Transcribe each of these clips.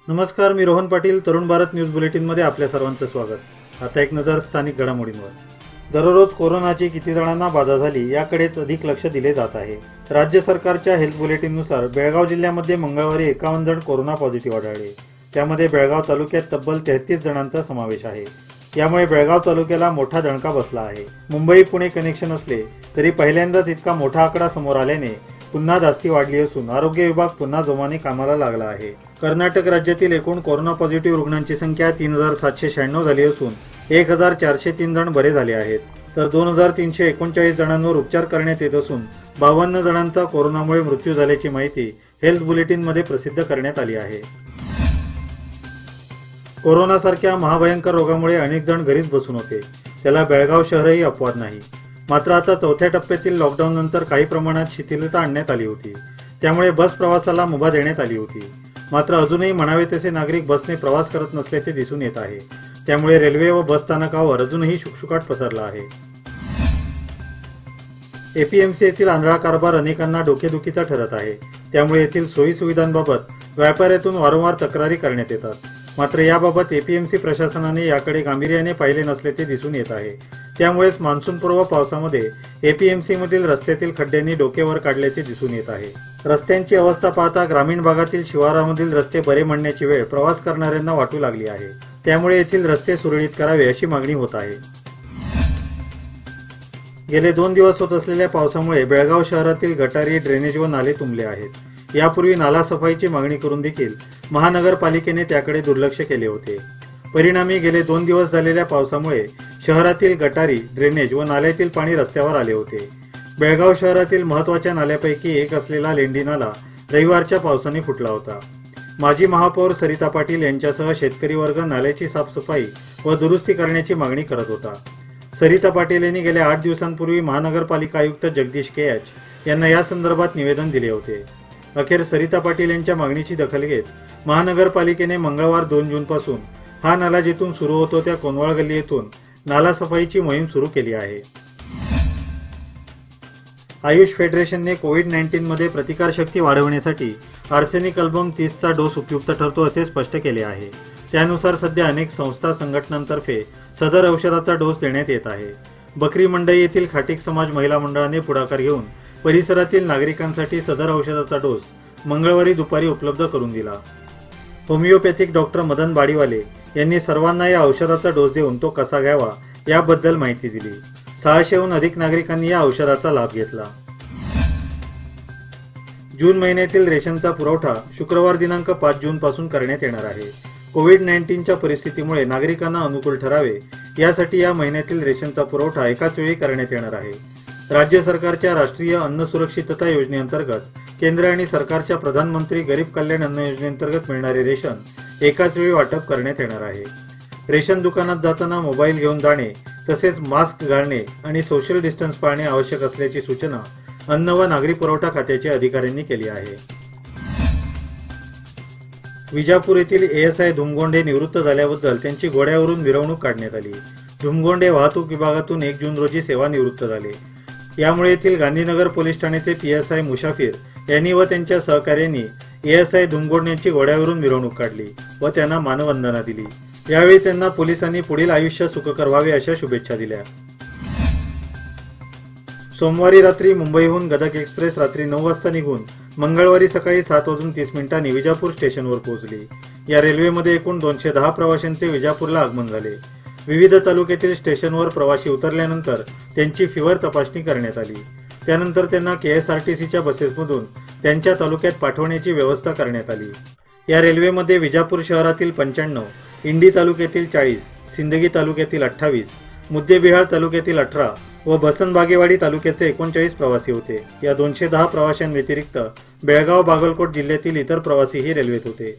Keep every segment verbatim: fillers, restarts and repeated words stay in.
नमस्कार, मी रोहन पाटील. तरुण भारत न्यूज बुलेटिनमध्ये आपल्या सर्वांचं स्वागत. आता एक नजर स्थानिक घडामोडींवर. दररोज कोरोनाची किती जणांना बाधा झाली याकडेच अधिक लक्ष दिले जात आहे. राज्य सरकारच्या हेल्थ बुलेटिननुसार बेळगाव जिल्ह्यामध्ये मंगळवारी एकावन्न जण कोरोना पॉझिटिव्ह आढळले. त्यामध्ये बेळगाव तालुक्यात तब्बल तेहतीस जणांचा समावेश आहे. यामुळे बेळगाव तालुक्याला मोठा दणका बसला आहे. मुंबई पुणे कनेक्शन असले तरी पहिल्यांदाच इतका मोठा आकडा समोर आल्याने पुन्हा धास्ती वाढली असून आरोग्य विभाग पुन्हा जोमाने कामाला लागला आहे. कर्नाटक राज्यातील एकूण कोरोना पॉझिटिव्ह रुग्णांची संख्या तीन हजार सातशे शहाण्णव झाली असून एक हजार चारशे तीन जण बरे झाले आहेत, तर दोन हजार तीनशे एकोणचाळीस जणांवर उपचार करण्यात येत असून बावन्न जणांचा कोरोनामुळे मृत्यू झाल्याची माहिती हेल्थ बुलेटिनमध्ये प्रसिद्ध करण्यात आली आहे. कोरोनासारख्या महाभयंकर रोगामुळे अनेक जण घरीच बसून होते. त्याला बेळगाव शहरही अपवाद नाही. मात्र आता चौथ्या टप्प्यातील लॉकडाऊन नंतर काही प्रमाणात शिथिलता आणण्यात आली होती. त्यामुळे बस प्रवासाला मुभा देण्यात आली होती. मात्र अजूनही म्हणावे तसे नागरिक बसने प्रवास करत नसल्याचे दिसून येत आहे. त्यामुळे रेल्वे व बस स्थानकावर अजूनही शुकशुकाट पसरला आहे. एपीएमसी येथील आंधळा कारभार अनेकांना डोकेदुखीचा ठरत आहे. त्यामुळे येथील सोयी सुविधांबाबत व्यापाऱ्यातून वारंवार तक्रारी करण्यात येतात. मात्र याबाबत एपीएमसी प्रशासनाने याकडे गांभीर्याने पाहिले नसल्याचे दिसून येत आहे. त्यामुळेच मान्सूनपूर्व पावसामध्ये एपीएमसी मधील रस्त्यातील खड्ड्यांनी डोकेवर काढल्याचे दिसून येत आहे. रस्त्यांची अवस्था पाहता ग्रामीण भागातील शिवारामधील रस्ते बरे म्हणण्याची वेळ प्रवास करणाऱ्यांना वाटू लागली आहे. त्यामुळे येथील रस्ते सुरळीत करावे अशी मागणी होत आहे. गेले दोन दिवस होत असलेल्या पावसामुळे बेळगाव शहरातील गटारी, ड्रेनेज व नाले तुंबले आहेत. यापूर्वी नाला सफाईची मागणी करून देखील महानगरपालिकेने त्याकडे दुर्लक्ष केले होते. परिणामी गेले दोन दिवस झालेल्या पावसामुळे शहरातील गटारी, ड्रेनेज व नाल्यातील पाणी रस्त्यावर आले होते. बेळगाव शहरातील महत्त्वाच्या नाल्यापैकी एक असलेला लेंडी नाला रविवारच्या पावसाने फुटला होता. माजी महापौर सरिता पाटील यांच्यासह शेतकरी वर्ग नाल्याची साफसफाई व दुरुस्ती करण्याची मागणी करत होता. सरिता पाटील यांनी गेल्या आठ दिवसांपूर्वी महानगरपालिका आयुक्त जगदीश के एच यांना या संदर्भात निवेदन दिले होते. अखेर सरिता पाटील यांच्या मागणीची दखल घेत महानगरपालिकेने मंगळवार दोन जून पासून हा नाला जिथून सुरू होतो त्या कोनवाळ गल्ली येथून नाला सफाईची मोहीम सुरू केली आहे. आयुष फेडरेशनने कोविड नाईन्टीन मध्ये प्रतिकारशक्ती वाढवण्यासाठी आर्सेनिक अल्बम तीस चा डोस उपयुक्त ठरतो असे स्पष्ट केले आहे. त्यानुसार सध्या अनेक संस्था संघटनांतर्फे सदर औषधाचा डोस देण्यात येत आहे. बकरी मंडई येथील खाटीक समाज महिला मंडळाने पुढाकार घेऊन परिसरातील नागरिकांसाठी सदर औषधाचा डोस मंगळवारी दुपारी उपलब्ध करून दिला. होमिओपॅथिक डॉक्टर मदन बाडीवाले यांनी सर्वांना या औषधाचा डोस देऊन तो कसा घ्यावा याबद्दल माहिती दिली. सहाशेहून अधिक नागरिकांनी या औषधाचा लाभ घेतला. जून महिन्यातील रेशनचा पुरवठा शुक्रवार दिनांक पाच जून पासून करण्यात येणार आहे. कोविड नाईन्टीनच्या परिस्थितीमुळे नागरिकांना अनुकूल ठरावे यासाठी या महिन्यातील रेशनचा पुरवठा एकाच वेळी करण्यात येणार आहे. राज्य सरकारच्या राष्ट्रीय अन्न सुरक्षितता योजनेअंतर्गत केंद्र आणि सरकारच्या प्रधानमंत्री गरीब कल्याण अन्न योजनेअंतर्गत मिळणारे रेशन एकाच वेळी वाटप करण्यात येणार आहे. रेशन दुकानात जाताना मोबाईल घेऊन जाणे तसेच मास्क घालणे आणि सोशल डिस्टन्स पाळणे आवश्यक असल्याची सूचना अन्न व नागरी पुरवठा खात्याच्या अधिकाऱ्यांनी केली आहे. विजापूर येथील एएसआय धुमगोंडे निवृत्त झाल्याबद्दल त्यांची घोड्यावरून मिरवणूक काढण्यात आली. धुमगोंडे वाहतूक विभागातून एक जून रोजी सेवानिवृत्त झाले. यामुळे येथील गांधीनगर पोलीस ठाण्याचे पीएसआय मुशाफिर यांनी व त्यांच्या सहकार्यांनी एएसआय धुमगोंडे यांची घोड्यावरून मिरवणूक काढली व त्यांना मानवंदना दिली. यावेळी त्यांना पोलिसांनी पुढील आयुष्य सुखकर व्हावे अशा शुभेच्छा दिल्या. सोमवारी रात्री मुंबईहून गदग एक्सप्रेस रात्री नऊ वाजता निघून मंगळवारी सकाळी सात वाजून तीस मिनिटांनी विजापूर स्टेशनवर पोहोचली. या रेल्वेमध्ये एकूण दोनशे दहा प्रवाशांचे विजापूरला आगमन झाले. विविध तालुक्यातील स्टेशनवर प्रवासी उतरल्यानंतर त्यांची फिवर तपासणी करण्यात आली. त्यानंतर त्यांना केएसआरटीसीच्या बसेसमधून त्यांच्या तालुक्यात पाठवण्याची व्यवस्था करण्यात आली. या रेल्वेमध्ये विजापूर शहरातील पंच्याण्णव, इंडी तालुक्यातील चाळीस, सिंदगी तालुक्यातील अठ्ठावीस, मुद्देबिहाळ तालुक्यातील अठरा व बसनबागेवाडी तालुक्याचे एकोणचाळीस प्रवासी होते. या दोनशे दहा प्रवाशांव्यतिरिक्त बेळगाव, बागलकोट जिल्ह्यातील इतर प्रवासीही रेल्वेत होते.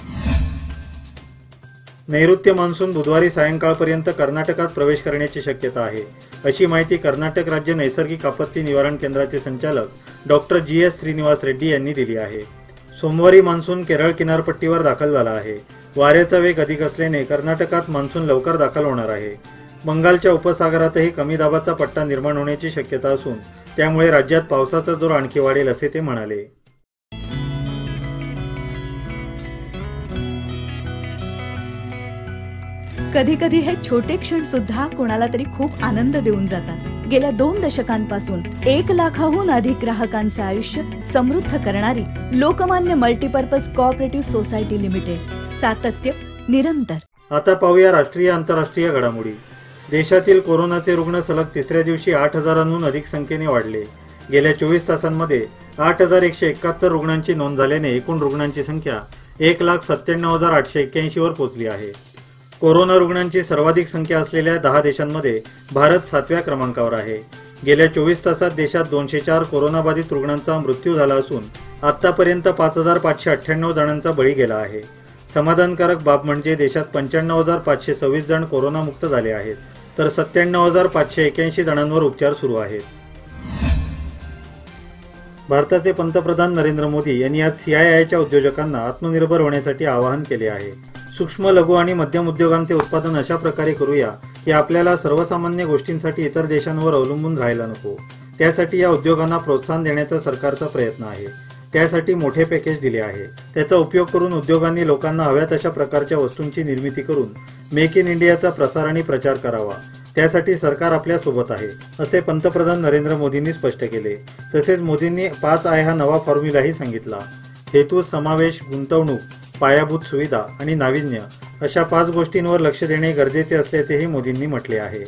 नैऋत्य मान्सून बुधवारी सायंकाळपर्यंत कर्नाटकात प्रवेश करण्याची शक्यता आहे, अशी माहिती कर्नाटक राज्य नैसर्गिक आपत्ती निवारण केंद्राचे संचालक doctor G S Srinivas Reddy यांनी दिली आहे. सोमवारी मान्सून केरळ किनारपट्टीवर दाखल झाला आहे. वाऱ्याचा वेग अधिक असल्याने कर्नाटकात मान्सून लवकर दाखल होणार आहे. बंगालच्या उपसागरातही कमी दाबाचा पट्टा निर्माण होण्याची शक्यता असून त्यामुळे राज्यात पावसाचा जोर आणखी वाढेल असे ते म्हणाले. कधी कधी हे छोटे क्षण सुद्धा कोणाला तरी खूप आनंद देऊन जातात। गेल्या दोन दशकांपासून एक लाखाहून अधिक ग्राहकांचे आयुष्य समृद्ध करणारी Lokmanya multipurpose cooperative society limited, सातत्य निरंतर। आता पाहूया राष्ट्रीय आंतरराष्ट्रीय घडामोडी। देशातील कोरोनाचे रुग्ण सलग तिसऱ्या दिवशी आठ हजारांहून अधिक संख्येने वाढले। गेल्या चोवीस तासांमध्ये आठ हजार एकशे एकाहत्तर रुग्णांची नोंद झाल्याने एकूण रुग्णांची संख्या एक लाख सत्त्याण्णव हजार आठशे एक्क्याऐंशी वर पोहोचली आहे। कोरोना रुग्णांची सर्वाधिक संख्या असलेल्या दहा देशांमध्ये भारत सातव्या क्रमांकावर आहे। गेल्या चोवीस तासात देशात दोनशे चार कोरोनाबाधित रुग्णांचा मृत्यू झाला असून आतापर्यंत पाच हजार पाचशे अठ्ठ्याण्णव जणांचा बळी गेला आहे। समाधानकारक बाब म्हणजे देशात पंच्याण्णव हजार पाचशे सव्वीस जण कोरोनामुक्त झाले आहेत, तर सत्त्याण्णव हजार पाचशे एक्क्याऐंशी जणांवर उपचार सुरू आहेत। भारताचे पंतप्रधान नरेंद्र मोदी यांनी आज सी आय आयच्या उद्योजकांना आत्मनिर्भर होण्यासाठी आवाहन केले आहे। सूक्ष्म, लघु आणि मध्यम उद्योगांचे उत्पादन अशा प्रकारे करूया की आपल्याला सर्वसामान्य गोष्टींसाठी इतर देशांवर अवलंबून राहायला नको। त्यासाठी या उद्योगांना प्रोत्साहन देण्याचा सरकारचा प्रयत्न आहे। त्यासाठी मोठे पॅकेज दिले आहे। त्याचा उपयोग करून उद्योगांनी लोकांना हव्या तशा प्रकारच्या वस्तूंची निर्मिती करून मेक इन इंडियाचा प्रसार आणि प्रचार करावा। त्यासाठी सरकार आपल्या सोबत आहे, असे पंतप्रधान नरेंद्र मोदींनी स्पष्ट केले। तसेच मोदींनी पाच आय हा नवा फॉर्म्युलाही सांगितला। हेतू, समावेश, गुंतवणूक, पायाभूत सुविधा आणि नाविन्य अशा पाच गोष्टींवर लक्ष देणे गरजेचे असल्याचेही मोदींनी म्हटले आहे।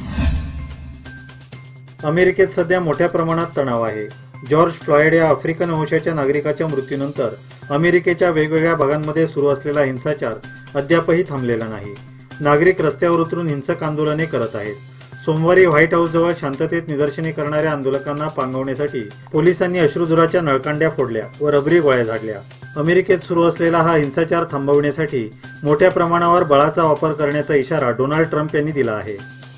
अमेरिकेत सध्या मोठ्या प्रमाणात तणाव आहे। जॉर्ज फ्लॉयड या आफ्रिकन वंशाच्या नागरिकाच्या मृत्यूनंतर अमेरिकेच्या वेगवेगळ्या भागांमध्ये सुरू असलेला हिंसाचार अद्यापही थांबलेला नाही। नागरिक रस्त्यावर उतरून हिंसक आंदोलने करत आहेत। सोमवारी व्हाईट हाऊस जवळ शांततेत निदर्शने करणाऱ्या आंदोलकांना पांगवण्यासाठी पोलिसांनी अश्रुधुराच्या नळकांड्या फोडल्या व रबरी गोळ्या झाडल्या। अमेरिकेत सुरू असलेला हा हिंसाचार थांबवण्यासाठी मोठ्या प्रमाणावर बळाचा वापर करण्याचा इशारा डोनाल्ड ट्रम्प यांनी दिला आहे।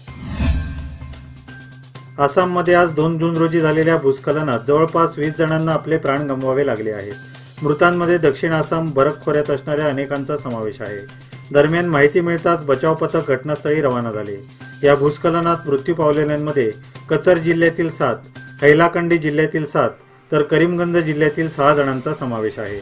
आसाममध्ये आज दोन जून रोजी झालेल्या भूस्खलनात जवळपास वीस जणांना आपले प्राण गमवावे लागले आहेत। मृतांमध्ये दक्षिण आसाम बरफ खोऱ्यात असणाऱ्या अनेकांचा समावेश आहे। दरम्यान माहिती मिळताच बचाव पथक घटनास्थळी रवाना झाले। या भूस्खलनात मृत्यू पावलेल्यांमध्ये कचर जिल्ह्यातील सात, हैलाकंडी जिल्ह्यातील सात तर करीमगंज जिल्ह्यातील सहा जणांचा समावेश आहे।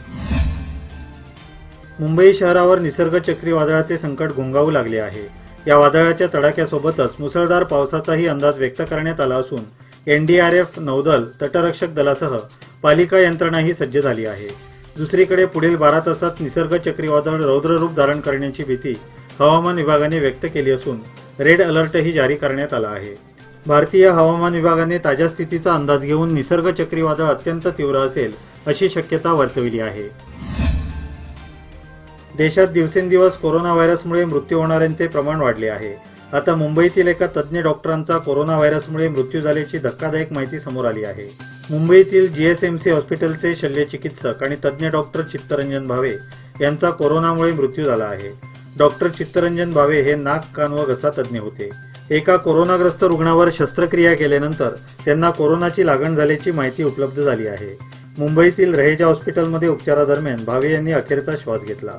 मुंबई शहरावर निसर्ग चक्रीवादळाचे संकट घोंगावू लागले आहे। या वादळाच्या तडाख्यासोबतच मुसळधार पावसाचाही अंदाज व्यक्त करण्यात आला असून एन डी आर एफ, नौदल, तटरक्षक दलासह पालिका यंत्रणाही सज्ज झाली आहे। दुसरीकडे पुढील बारा तासात निसर्ग चक्रीवादळ रौद्र रूप धारण करण्याची भीती हवामान विभागाने व्यक्त केली असून रेड अलर्टही जारी करण्यात आला आहे। भारतीय हवामान विभागाने ताज्या स्थितीचा अंदाज घेऊन निसर्ग चक्रीवादळ अत्यंत तीव्र असेल अशी शक्यता वर्तविली आहे। देशात दिवसेंदिवस कोरोना व्हायरसमुळे मृत्यू होणाऱ्यांचे प्रमाण वाढले आहे। आता मुंबईतील एका तज्ज्ञ डॉक्टरांचा कोरोना व्हायरसमुळे मृत्यू झाल्याची धक्कादायक माहिती समोर आली आहे। मुंबईतील जी एस एम सी हॉस्पिटलचे शल्यचिकित्सक आणि तज्ज्ञ डॉक्टर चित्तरंजन भावे यांचा कोरोनामुळे मृत्यू झाला आहे। डॉक्टर चित्तरंजन भावे हे नाक, कान व घसा तज्ज्ञ होते। एका कोरोनाग्रस्त रुग्णावर शस्त्रक्रिया केल्यानंतर त्यांना कोरोनाची लागण झाल्याची माहिती उपलब्ध झाली आहे। मुंबईतील रहेजा हॉस्पिटलमध्ये उपचारादरम्यान भावे यांनी अखेरचा श्वास घेतला।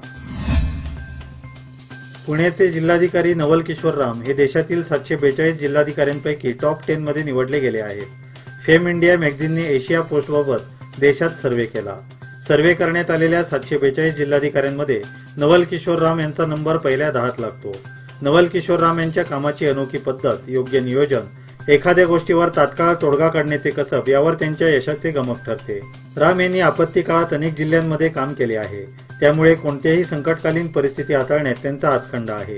पुण्याचे जिल्हाधिकारी नवल किशोर राम हे देशातील सातशे बेचाळीस जिल्हाधिकाऱ्यांपैकी टॉप टेन मध्ये निवडले गेले आहेत। फेम इंडिया मॅगझिनने एशिया पोस्टबाबत देशात सर्व्हे केला। सर्व्हे करण्यात आलेल्या सातशे बेचाळीस जिल्हाधिकाऱ्यांमध्ये नवल किशोर राम यांचा नंबर पहिल्या दहात लागतो। नवल किशोर राम यांच्या कामाची अनोखी पद्धत, योग्य नियोजन, एखाद्या गोष्टीवर तात्काळ तोडगा काढण्याचे कसब यावर त्यांच्या यशाचे गमक ठरते। राम यांनी आपत्ती काळात अनेक जिल्ह्यांमध्ये काम केले आहे, त्यामुळे कोणत्याही संकटकालीन परिस्थिती हाताळण्यात त्यांचा हातखंडा आहे।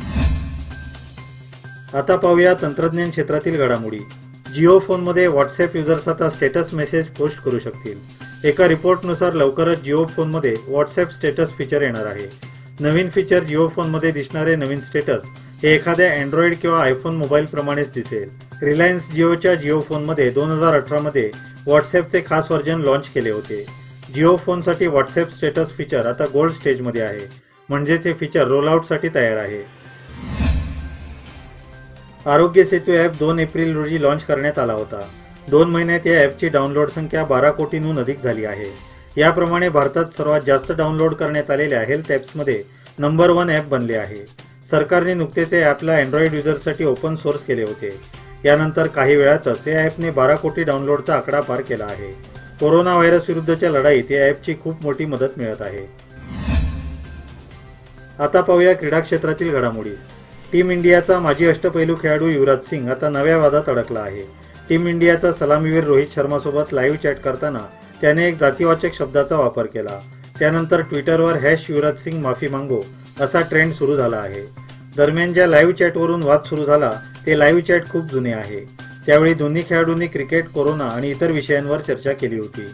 आता पाहूया तंत्रज्ञान क्षेत्रातील घडामोडी। जिओ फोनमध्ये व्हॉट्सअप युजर्स आता स्टेटस मेसेज पोस्ट करू शकतील। एका रिपोर्टनुसार लवकरच जिओ फोनमध्ये व्हॉट्सअप स्टेटस फीचर येणार आहे। नवीन फीचर जिओ फोनमध्ये दिसणारे नवीन स्टेटस हे एखाद्या अँड्रॉइड किंवा आयफोन मोबाईल प्रमाणेच दिसेल। रिलायन्स जिओच्या जिओ फोनमध्ये दोन हजार अठरा मध्ये व्हॉट्सअपचे खास व्हर्जन लॉन्च केले होते। जिओ फोनसाठी व्हॉट्सअप स्टेटस फीचर आता गोल्ड स्टेजमध्ये आहे, म्हणजेच हे फीचर रोलआउटसाठी तयार आहे। आरोग्य सेतू ॲप दोन एप्रिल रोजी लॉन्च करण्यात आला होता। दोन महिन्यात या ॲपची डाउनलोड संख्या बारा कोटींहून अधिक झाली आहे। याप्रमाणे भारतात सर्वात जास्त डाउनलोड करण्यात आलेल्या हेल्थ ॲप्समध्ये नंबर वन ॲप बनले आहे। सरकारने नुकतेच या ॲपला अँड्रॉइड युजर्ससाठी ओपन सोर्स केले होते। यानंतर काही वेळातच या ॲपने बारा कोटी डाउनलोडचा आकडा पार केला आहे। कोरोना व्हायरस विरुद्धच्या लढाईत या ॲपची खूप मोठी मदत मिळत आहे। आता पाहूया क्रीडा क्षेत्रातील घडामोडी। टीम इंडियाचा माजी अष्टपैलू खेळाडू युवराज सिंग आता नव्या वादात अडकला आहे। टीम इंडियाचा सलामीवीर रोहित शर्मासोबत लाईव्ह चॅट करताना त्याने एक जातीवाचक शब्दाचा वापर केला। त्यानंतर ट्विटरवर हॅश युवराज सिंग माफी मांगो असा ट्रेंड सुरू झाला आहे। दरम्यान ज्या लाईव्ह चॅटवरून वाद सुरू झाला ते लाईव्ह चॅट खूप जुने आहे। त्यावेळी दोन्ही खेळाडूंनी क्रिकेट, कोरोना आणि इतर विषयांवर चर्चा केली होती।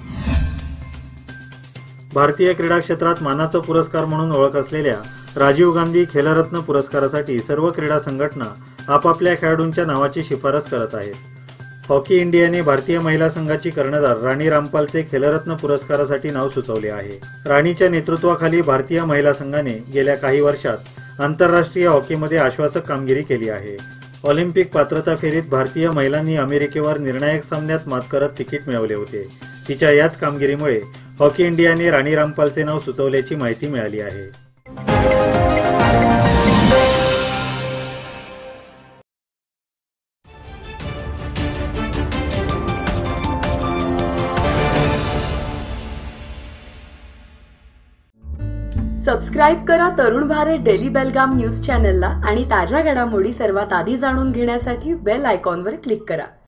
भारतीय क्रीडा क्षेत्रात मानाचा पुरस्कार म्हणून ओळख असलेल्या राजीव गांधी खेलरत्न पुरस्कारासाठी सर्व क्रीडा संघटना आपापल्या खेळाडूंच्या नावाची शिफारस करत आहेत। हॉकी इंडियाने भारतीय महिला संघाची कर्णधार राणी रामपालचे खेलरत्न पुरस्कारासाठी नाव सुचवले आहे। राणीच्या नेतृत्वाखाली भारतीय महिला संघाने गेल्या काही वर्षात आंतरराष्ट्रीय हॉकीमध्ये आश्वासक कामगिरी केली आहे। ऑलिम्पिक पात्रता फेरीत भारतीय महिलांनी अमेरिकेवर निर्णायक सामन्यात मात करत तिकीट मिळवले होते। तिच्या याच कामगिरीमुळे हॉकी इंडियाने राणी रामपालचे नाव सुचवल्याची माहिती मिळाली आहे। सबस्क्राईब करा तरुण भारत डेली बेलगाम न्यूज चॅनलला आणि ताज्या घडामोडी सर्वात आधी जाणून घेण्यासाठी बेल आयकॉनवर क्लिक करा।